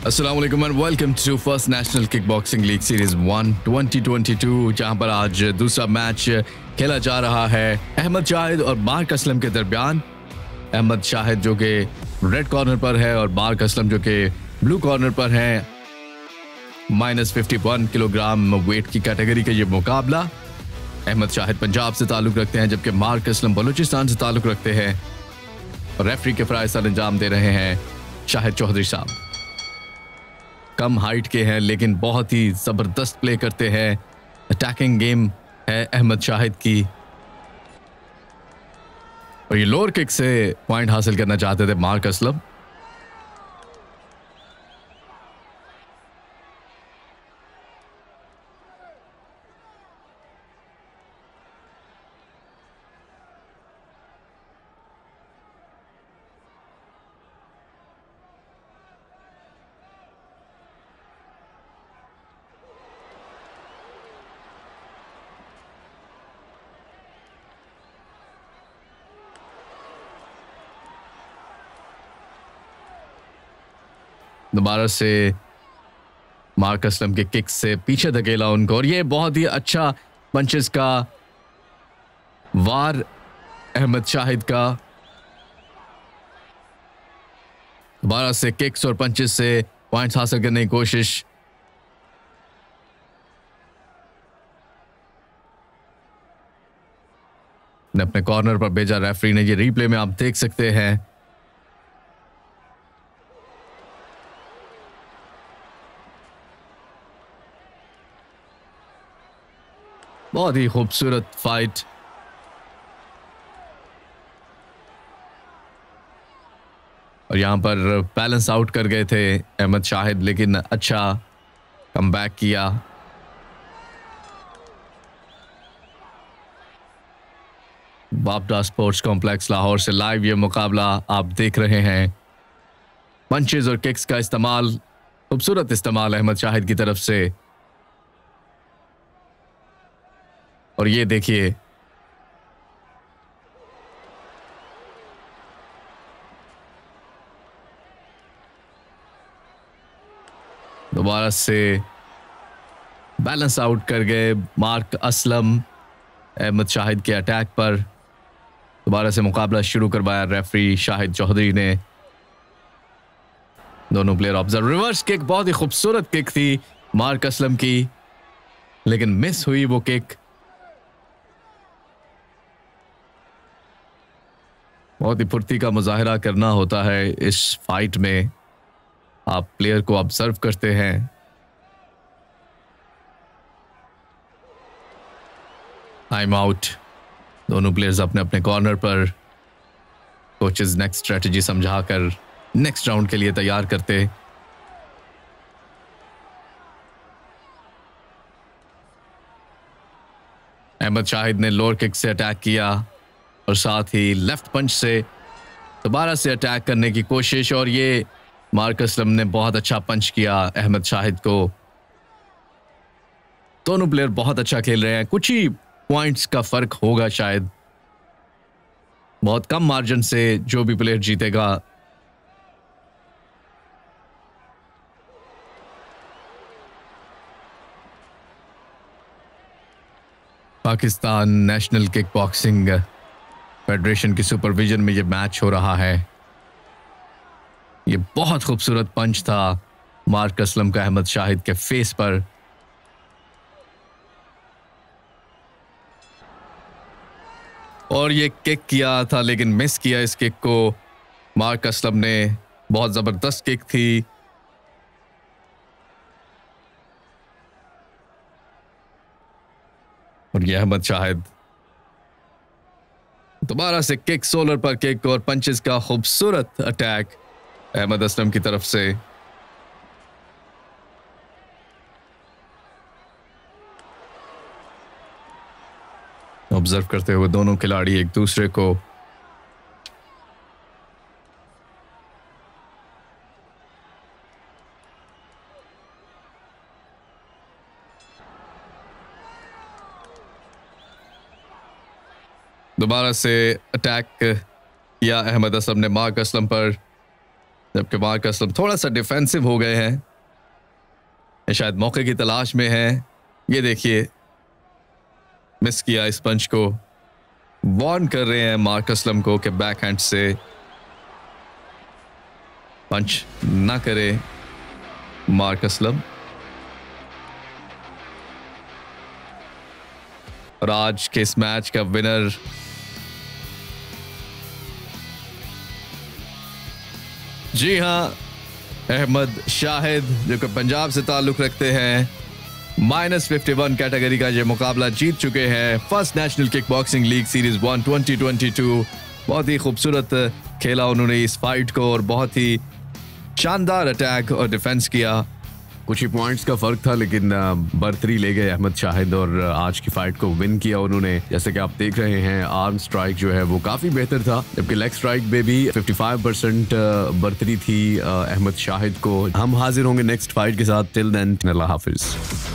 अस्सलाम वालेकुम and welcome to first national kickboxing league series 1 2022, जहां पर आज दूसरा मैच खेला जा रहा है अहमद शाहिद और मार्क असलम के दरमियान। अहमद शाहिद जो कि रेड कॉर्नर पर है और मार्क असलम जो कि ब्लू कॉर्नर पर है। -51 किलोग्राम वेट की कैटेगरी का ये मुकाबला। अहमद शाहिद पंजाब से ताल्लुक रखते हैं, जबकि मार्क असलम बलोचिस्तान से ताल्लुक रखते हैं। रेफरी के फराइज अंजाम दे रहे हैं शाहिद चौधरी साहब। कम हाइट के हैं लेकिन बहुत ही जबरदस्त प्ले करते हैं। अटैकिंग गेम है अहमद शाहिद की, और ये लोअर किक से पॉइंट हासिल करना चाहते थे मार्क असलम। दोबारा से मार्क असलम के किक से पीछे धकेला उनको, और ये बहुत ही अच्छा पंचेस का वार अहमद शाहिद का। दोबारा से किक्स और पंचेस से पॉइंट्स हासिल करने की कोशिश। ने अपने कॉर्नर पर भेजा रेफरी ने, ये रीप्ले में आप देख सकते हैं। बहुत ही खूबसूरत फाइट। और यहां पर बैलेंस आउट कर गए थे अहमद शाहिद, लेकिन अच्छा कमबैक किया। बापडा स्पोर्ट्स कॉम्प्लेक्स लाहौर से लाइव ये मुकाबला आप देख रहे हैं। पंचेज और किक्स का इस्तेमाल, खूबसूरत इस्तेमाल अहमद शाहिद की तरफ से। और ये देखिए, दोबारा से बैलेंस आउट कर गए मार्क असलम अहमद शाहिद के अटैक पर। दोबारा से मुकाबला शुरू करवाया रेफरी शाहिद चौधरी ने। दोनों प्लेयर ऑब्जर्व। रिवर्स किक, बहुत ही खूबसूरत किक थी मार्क असलम की, लेकिन मिस हुई वो किक। बहुत ही फुर्ती का मुजाहिरा करना होता है इस फाइट में। आप प्लेयर को ऑब्जर्व करते हैं। Time out. दोनों प्लेयर्स अपने अपने कॉर्नर पर। कोचेस नेक्स्ट स्ट्रेटजी समझाकर नेक्स्ट राउंड के लिए तैयार करते। अहमद शाहिद ने लोअर किक से अटैक किया और साथ ही लेफ्ट पंच से दोबारा से अटैक करने की कोशिश, और ये मार्क असलम ने बहुत अच्छा पंच किया अहमद शाहिद को। दोनों प्लेयर बहुत अच्छा खेल रहे हैं। कुछ ही पॉइंट्स का फर्क होगा शायद, बहुत कम मार्जिन से जो भी प्लेयर जीतेगा। पाकिस्तान नेशनल किकबॉक्सिंग फेडरेशन की सुपरविजन में यह मैच हो रहा है। यह बहुत खूबसूरत पंच था मार्क असलम का अहमद शाहिद के फेस पर। और ये किक किया था लेकिन मिस किया इस किक को मार्क असलम ने। बहुत जबरदस्त किक थी। और ये अहमद शाहिद दोबारा से किक, सोलर पर किक और पंचेस का खूबसूरत अटैक अहमद असलम की तरफ से। ऑब्जर्व करते हुए दोनों खिलाड़ी एक दूसरे को। दोबारा से अटैक किया अहमद असलम ने मार्क असलम पर। जबकि मार्क असलम थोड़ा सा डिफेंसिव हो गए हैं, ये शायद मौके की तलाश में हैं। ये देखिए मिस किया इस पंच को, वार्न कर रहे हैं मार्क असलम को कि बैक हैंड से पंच ना करे मार्क असलम। और आज के इस मैच का विनर जी हां, अहमद शाहिद, जो कि पंजाब से ताल्लुक रखते हैं, -51 कैटेगरी का ये मुकाबला जीत चुके हैं। First national kickboxing league series 1 2022। बहुत ही खूबसूरत खेला उन्होंने इस फाइट को और बहुत ही शानदार अटैक और डिफेंस किया। कुछ ही पॉइंट्स का फर्क था, लेकिन बर्तरी ले गए अहमद शाहिद और आज की फाइट को विन किया उन्होंने। जैसे कि आप देख रहे हैं, आर्म स्ट्राइक जो है वो काफी बेहतर था, जबकि लेग स्ट्राइक में भी 55% बर्तरी थी अहमद शाहिद को। हम हाजिर होंगे नेक्स्ट फाइट के साथ। टिल देन, अल्लाह हाफिज।